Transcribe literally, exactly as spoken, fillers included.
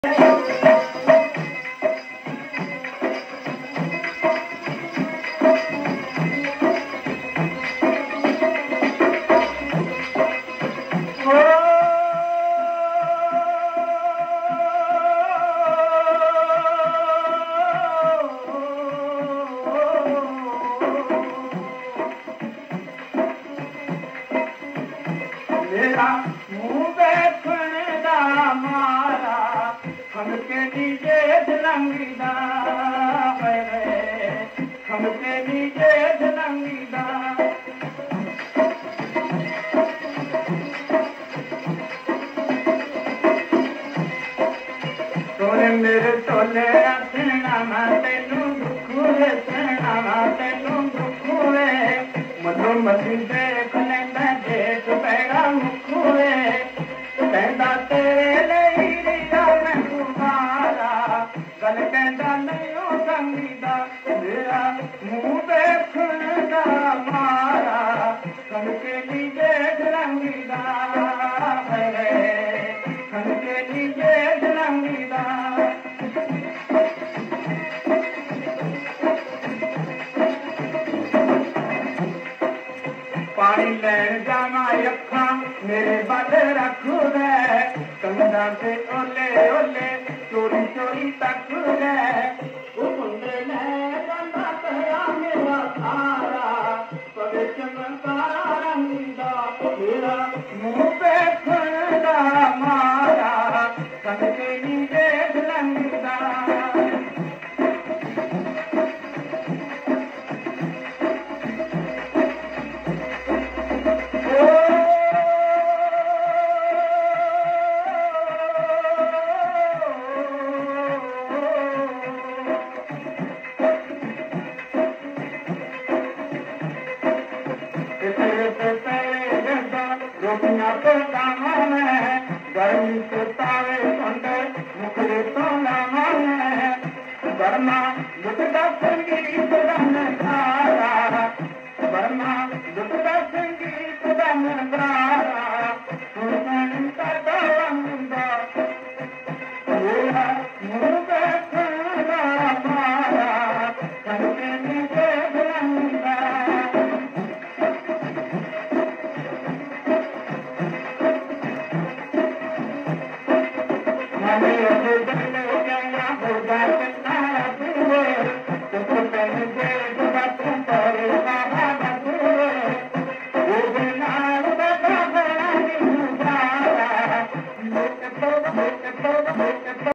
मेरे टोले आना तेनू दुखूए सेना तेनू दुखूए मधु मधु देख लेंदा देख पैड़ा मुखूए कहंदा तेरे ਲਈ रिया मैं तुम्हारा गल कहंदा नहीं ओ संगीदा मेरा मुंह देखण दा मारा कन के नी देख रंगीदा है कन के नी देख रंगीदा पानी लैन जाना अखा मेरे बल रखू रे कंधा से ओले ओले चोरी चोरी तक रे मुंडे ले जाना तेरा मेरा सारा पवे चमकारा रंगीदा मेरा मुंह पे खुदा मारा कन के नी देख रंगीदा गर्मी से तावे सुंदे मुखड़े तो नाम है बर्मा दुखदा संगीत रंग धारा बर्मा दुखदा संगीत रंग धारा सुन करदा रंगदा मेरा मुंह पे खुदा मारा कनके नीचे रंगदा I'm